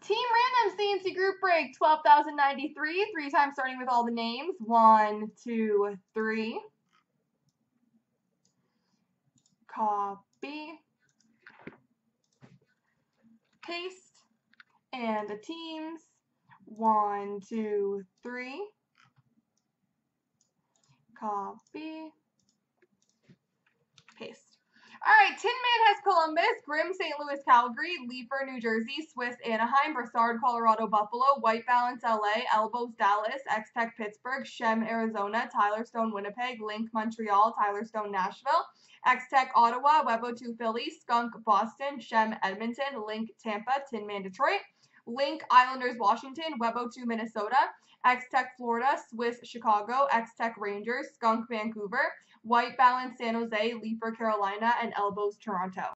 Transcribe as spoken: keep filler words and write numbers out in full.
Team Random C N C Group Break twelve thousand ninety-three, three times starting with all the names. One, two, three. Copy. Paste. And the teams. One, two, three. Copy. Paste. All right, Tin Man has Columbus, Grimm, Saint Louis, Calgary, Leaper, New Jersey, Swiss, Anaheim, Brassard, Colorado, Buffalo, White Balance, L A, Elbows, Dallas, X-Tech, Pittsburgh, Shem, Arizona, Tyler Stone, Winnipeg, Link, Montreal, Tyler Stone, Nashville, X-Tech, Ottawa, Webo two, Philly, Skunk, Boston, Shem, Edmonton, Link, Tampa, Tin Man, Detroit, Link, Islanders, Washington, Webo two, Minnesota, X-Tech, Florida, Swiss, Chicago, X-Tech, Rangers, Skunk, Vancouver, White Balance, San Jose, Leaper, Carolina, and Elbows, Toronto.